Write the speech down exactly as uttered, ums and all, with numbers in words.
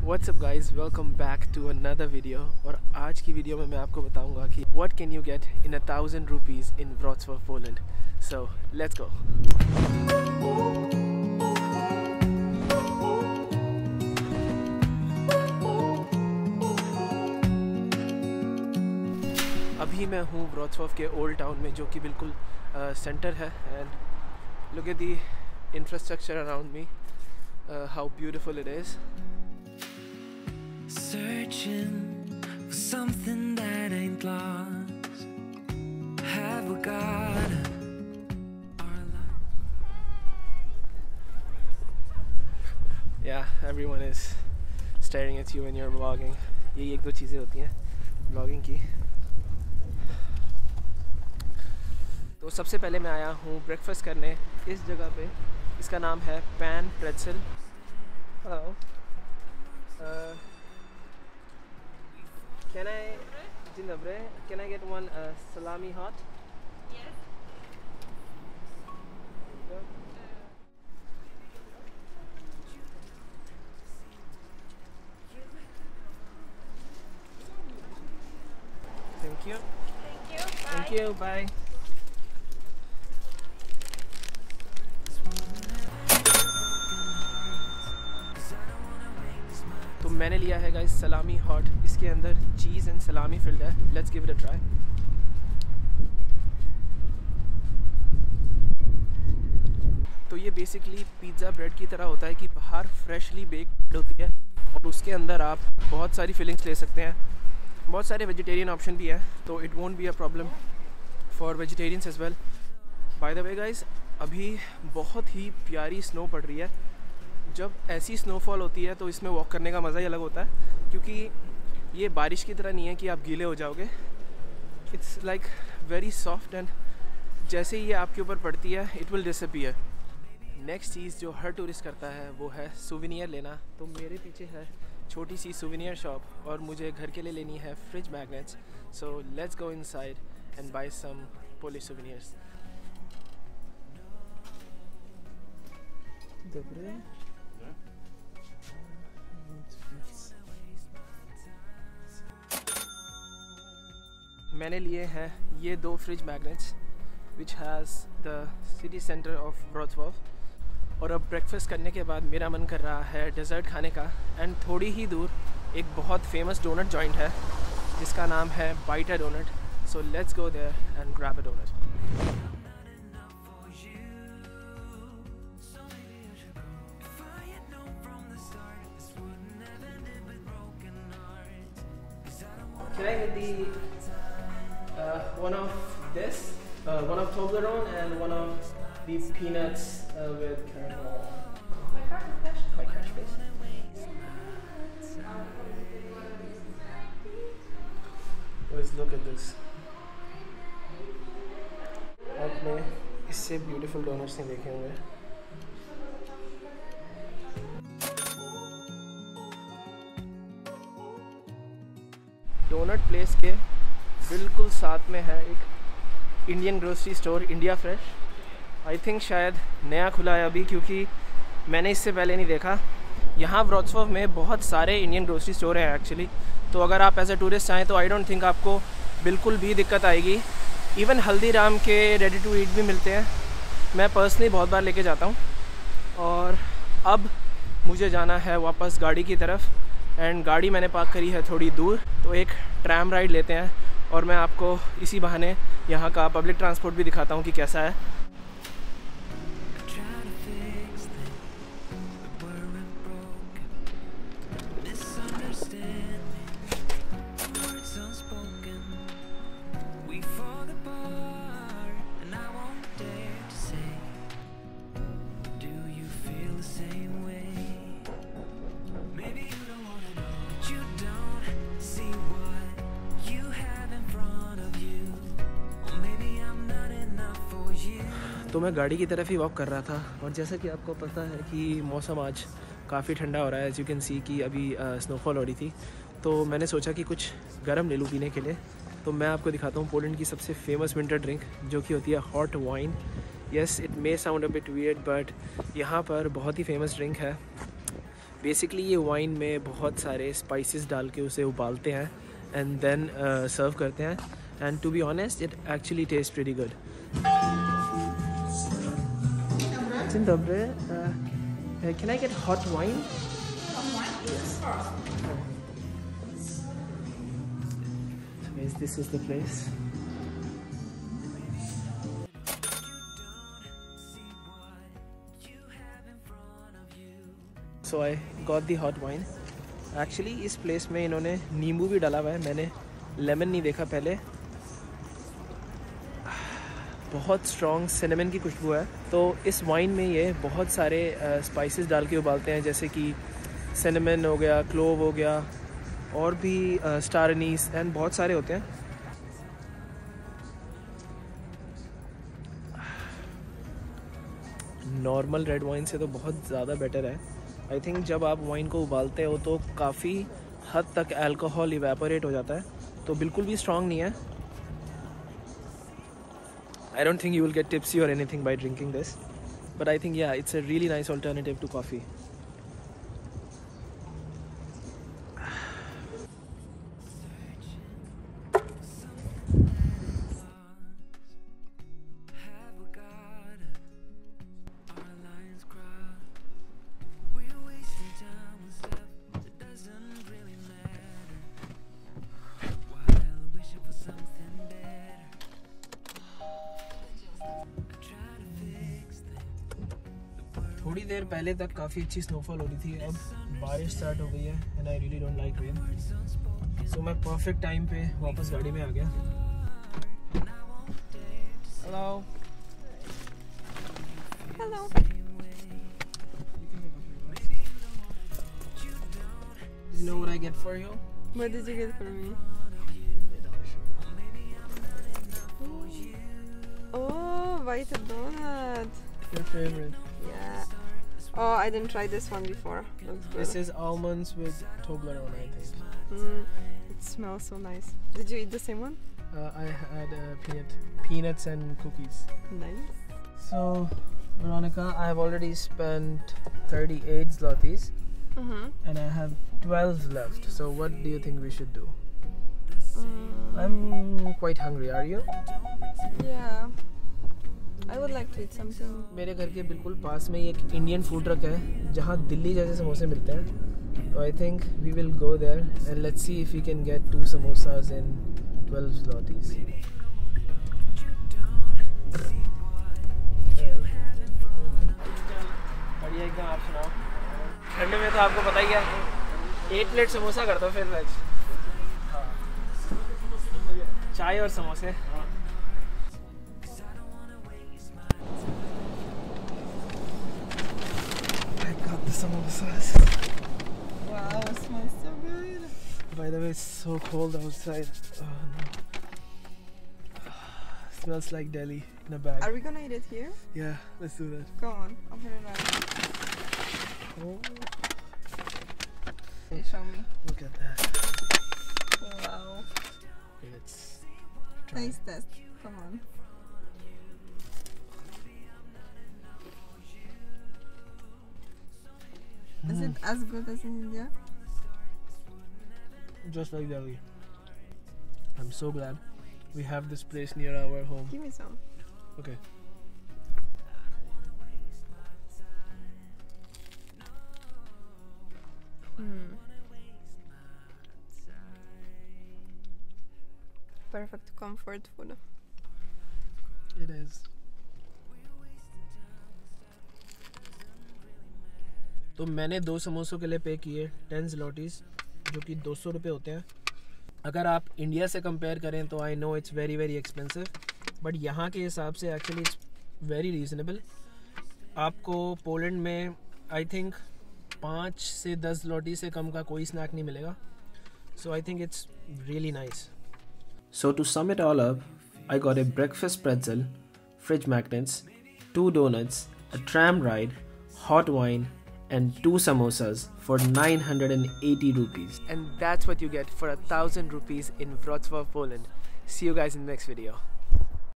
What's up guys, welcome back to another video। और आज की वीडियो में मैं आपको बताऊंगा कि what can you get in a thousand rupees in Wrocław, Poland। So let's go। अभी मैं हूँ Wrocław के ओल्ड टाउन में, जो कि बिल्कुल सेंटर है। And look at the infrastructure around me, how beautiful it is. Searching for something that ain't lost. Have we got our life? Yeah, everyone is staring at you when you're vlogging। ये एक दो चीज़ें होती हैं vlogging की। तो सबसे पहले मैं आया हूँ ब्रेकफास्ट करने इस जगह पे। इसका नाम है pan pretzel. Hello, Can I, dzień dobry, can I get one uh, salami hot? Yes. Thank you. Thank you. Bye. Thank you. Bye. तो मैंने लिया है गाइस सलामी हॉट। इसके अंदर चीज़ एंड सलामी फिल्ड है। Let's give it a try. तो ये बेसिकली पिज़्ज़ा ब्रेड की तरह होता है कि बाहर फ्रेशली बेक्ड होती है और उसके अंदर आप बहुत सारी फिलिंग्स ले सकते हैं। बहुत सारे वेजिटेरियन ऑप्शन भी हैं, तो it won't be a problem for vegetarians as well. By the way guys, अभी बहुत ही प्यारी स्नो पड़ रही है। जब ऐसी स्नोफॉल होती है तो इसमें वॉक करने का मज़ा ही अलग होता है, क्योंकि ये बारिश की तरह नहीं है कि आप गीले हो जाओगे। It's like very soft and जैसे ही ये आपके ऊपर पड़ती है इट विल डिसअपीयर। नेक्स्ट चीज़ जो हर टूरिस्ट करता है वो है सूवेनियर लेना। तो मेरे पीछे है छोटी सी सूवेनियर शॉप और मुझे घर के लिए लेनी है fridge magnets. So let's go inside and buy some Polish souvenirs. मैंने लिए हैं ये दो fridge magnets which has the city centre of Wrocław। और अब ब्रेकफास्ट करने के बाद मेरा मन कर रहा है डेज़र्ट खाने का। एंड थोड़ी ही दूर एक बहुत फेमस डोनट जॉइंट है जिसका नाम है बाइटा donut. So let's go there and grab a donut. Can I get the uh, one of this, uh, one of Toblerone and one of the peanuts uh, with caramel? My card is cash. My cash, please. Guys, look at this. आपने इससे beautiful donuts नहीं देखे होंगे। Donut place के बिल्कुल साथ में है एक Indian grocery store, India fresh. I think शायद नया खुला है अभी, क्योंकि मैंने इससे पहले नहीं देखा। यहाँ Wrocław में बहुत सारे इंडियन ग्रोसरी स्टोर हैं एक्चुअली। तो अगर आप एज ए टूरिस्ट आएँ तो आई डोंट थिंक आपको बिल्कुल भी दिक्कत आएगी। इवन हल्दीराम के रेडी टू ईट भी मिलते हैं। मैं पर्सनली बहुत बार लेके जाता हूँ। और अब मुझे जाना है वापस गाड़ी की तरफ। एंड गाड़ी मैंने पार्क करी है थोड़ी दूर, तो एक ट्रैम राइड लेते हैं और मैं आपको इसी बहाने यहाँ का पब्लिक ट्रांसपोर्ट भी दिखाता हूँ कि कैसा है। तो मैं गाड़ी की तरफ ही वॉक कर रहा था और जैसा कि आपको पता है कि मौसम आज काफ़ी ठंडा हो रहा है। एज यू कैन सी कि अभी स्नोफॉल हो रही थी, तो मैंने सोचा कि कुछ गर्म ले लूँ पीने के लिए। तो मैं आपको दिखाता हूँ पोलैंड की सबसे फेमस विंटर ड्रिंक, जो कि होती है hot wine. Yes, it may sound a bit weird, but यहाँ पर बहुत ही फेमस ड्रिंक है। बेसिकली ये वाइन में बहुत सारे स्पाइसेस डाल के उसे उबालते हैं एंड देन सर्व करते हैं and to be honest it actually taste pretty good. Dzień dobry. Uh, can I get hot wine? Hot wine? Yes. So guys, this is the place. So I got the hot wine. Actually इस place में इन्होंने नींबू भी डाला हुआ है. मैंने lemon नहीं देखा पहले. बहुत स्ट्रॉन्ग सिनेमन की खुशबू है. तो इस वाइन में ये बहुत सारे स्पाइसेस डाल के उबालते हैं, जैसे कि सिनेमन हो गया, क्लोव हो गया, और भी स्टार एनीस एंड बहुत सारे होते हैं. नॉर्मल रेड वाइन से तो बहुत ज़्यादा बेटर है. आई थिंक जब आप वाइन को उबालते हो तो काफ़ी हद तक अल्कोहल इवेपोरेट हो जाता है, तो बिल्कुल भी स्ट्रॉन्ग नहीं है. I don't think you will get tipsy or anything by drinking this, but I think yeah, it's a really nice alternative to coffee. थोड़ी देर पहले तक काफ़ी अच्छी स्नोफॉल हो रही थी, अब बारिश स्टार्ट हो गई है and I really don't like rain. So मैं परफेक्ट टाइम पे वापस गाड़ी में आ गया. Hello Hello. You know what I get for you? What did you get for me? Oh, white donut. Your favorite? Yeah. Oh, I didn't try this one before. Looks good. This is almonds with Toblerone, I think. Mm, it smells so nice. Did you eat the same one? Uh, I had uh, peanut, peanuts and cookies. Nice. So, Veronica, I have already spent thirty-eight zlotys Mm-hmm. and I have twelve left. So, what do you think we should do? Mm, I'm quite hungry. Are you? yeah. I would like to eat something. मेरे घर के बिल्कुल पास में ही एक Indian food truck है जहाँ दिल्ली जैसे समोसे मिलते हैं. तो I think we will go there and let's see if we can get two samosas in twelve zlotys. बढ़िया एकदम. आप सुनाओ. ठंड में तो आपको पता ही है, एक प्लेट समोसा कर दो फिर वेज. चाय और समोसे. The samosas. Wow, it smells so good. By the way, it's so cold outside. Oh no. Smells like Delhi in a bag. Are we gonna eat it here? Yeah, let's do that. Go on, open it up. Oh, Hey, show me. look at that. Wow. Okay, let's try. Taste test. Come on. Is it as good as in India? Just like Delhi. I'm so glad we have this place near our home. Give me some. Okay. Hmm. Perfect comfort food. It is. तो मैंने दो समोसों के लिए पे किए ten zlotys, जो कि दो सौ रुपये होते हैं. अगर आप इंडिया से कंपेयर करें तो I know it's very very expensive, but यहाँ के हिसाब से एक्चुअली इट्स वेरी रीजनेबल. आपको पोलैंड में आई थिंक पाँच से दस zloty से कम का कोई स्नैक नहीं मिलेगा. So I think it's really nice. So to sum it all up, I got a breakfast pretzel, fridge magnets, two donuts, a tram ride, hot wine, and two samosas for nine hundred eighty rupees. And that's what you get for a thousand rupees in Wrocław, Poland. See you guys in the next video.